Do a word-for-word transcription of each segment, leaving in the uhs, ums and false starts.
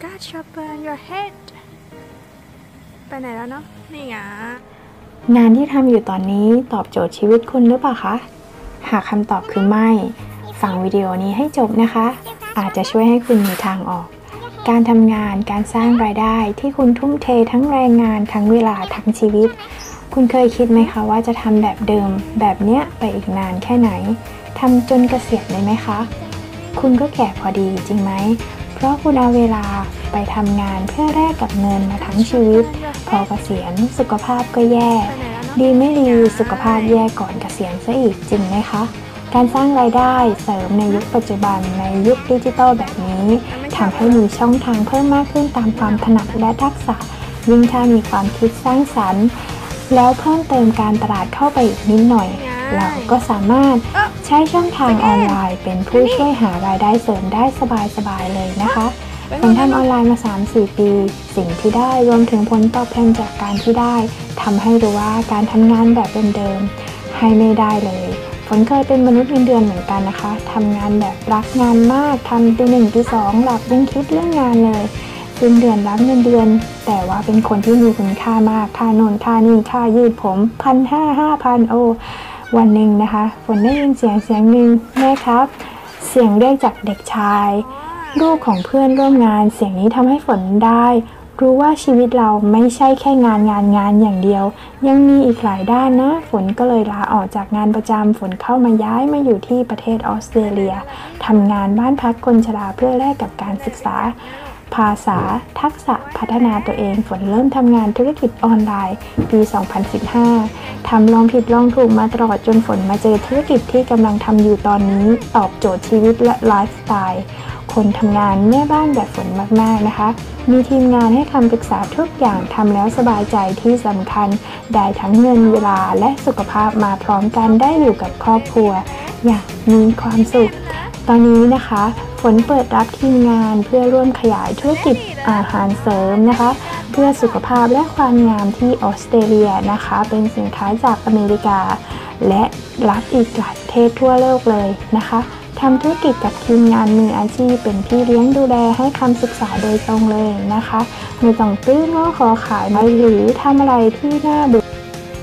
God sharpen your head ไปไหนแล้วเนาะนี่ไงงานที่ทำอยู่ตอนนี้ตอบโจทย์ชีวิตคุณหรือเปล่าคะหากคำตอบคือไม่ฟังวิดีโอนี้ให้จบนะคะอาจจะช่วยให้คุณมีทางออกการทำงานการสร้างรายได้ที่คุณทุ่มเททั้งแรงงานทั้งเวลาทั้งชีวิตคุณเคยคิดไหมคะว่าจะทำแบบเดิมแบบเนี้ยไปอีกนานแค่ไหนทำจนเกษียณเลยไหมคะคุณก็แก่พอดีจริงไหมเพราะคุณเอาเวลาไปทำงานเพื่อแลกกับเงินมาทั้งชีวิตพอเกษียณสุขภาพก็แย่ดีไม่ดีสุขภาพแย่ก่อนเกษียณซะอีกจริงไหมคะการสร้างรายได้เสริมในยุคปัจจุบันในยุคดิจิทัลแบบนี้ทำให้มีช่องทางเพิ่มมากขึ้นตามความถนัดและทักษะยิ่งถ้ามีความคิดสร้างสรรค์แล้วเพิ่มเติมการตลาดเข้าไปอีกนิดหน่อยเราก็สามารถใช้ช่องทางออนไลน์เป็นผู้ช่วยหารายได้เสริมได้สบายๆเลยนะคะผมทำออนไลน์มา สามถึงสี่ ปีสิ่งที่ได้รวมถึงผลตอบแทนจากการที่ได้ทำให้รู้ว่าการทำงานแบบเดิมๆให้ไม่ได้เลยฝนเคยเป็นมนุษย์เงินเดือนเหมือนกันนะคะทำงานแบบรักงานมากทำตีหนึ่งตีสองหลับยังคิดเรื่องงานเลยสิ้นเดือนรับเงินเดือนแต่ว่าเป็นคนที่มีคุณค่ามากค่าโน่นค่านี่ค่ายืดผมพันห้าห้าพันโอวันหนึ่งนะคะฝนได้ยินเสียงเสียงหนึ่งแม่ครับเสียงเรียกจากเด็กชายลูกของเพื่อนร่วมงานเสียงนี้ทำให้ฝนได้รู้ว่าชีวิตเราไม่ใช่แค่งานงานงานอย่างเดียวยังมีอีกหลายด้านนะฝนก็เลยลาออกจากงานประจำฝนเข้ามาย้ายมาอยู่ที่ประเทศออสเตรเลียทำงานบ้านพักคนชราเพื่อแลกกับการศึกษาภาษาทักษะพัฒนาตัวเองฝนเริ่มทำงานธุรกิจออนไลน์ปี สองพันสิบห้า ทำลองผิดลองถูกมาตลอดจนฝนมาเจอธุรกิจที่กำลังทำอยู่ตอนนี้ตอบโจทย์ชีวิตและไลฟ์สไตล์คนทำงานแม่บ้านแบบฝนมากๆนะคะมีทีมงานให้คำปรึกษาทุกอย่างทำแล้วสบายใจที่สำคัญได้ทั้งเงินเวลาและสุขภาพมาพร้อมกันได้อยู่กับครอบครัวอย่างมีความสุขตอนนี้นะคะฝนเปิดรับทีมงานเพื่อร่วมขยายธุรกิจอาหารเสริมนะคะเพื่อสุขภาพและความงามที่ออสเตรเลียนะคะเป็นสินค้าจากอเมริกาและรับอีกหลายประเทศทั่วโลกเลยนะคะทำธุรกิจกับทีมงานมืออาชีพเป็นพี่เลี้ยงดูแลให้คำศึกษาโดยตรงเลยนะคะไม่ต้องตื้อง้อขอขายไม่หรือทำอะไรที่น่าเบื่อ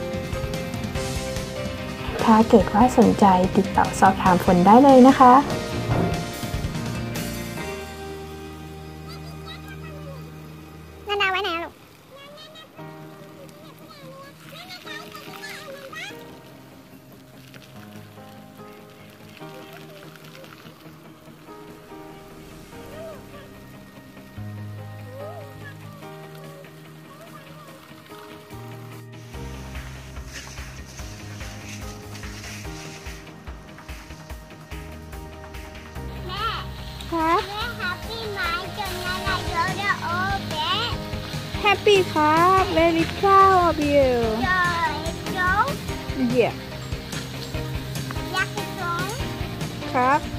ถ้าเกิดว่าสนใจติดต่อสอบถามฝนได้เลยนะคะนานาไว้ไหนลูกครับแม่แฮปปี้ไหมจนนานาเยอะเด้อโอ้เบ๊ Happy ครับ Very proud of you จอยโจ๊ก Yeah ยักษ์โจ๊กครับ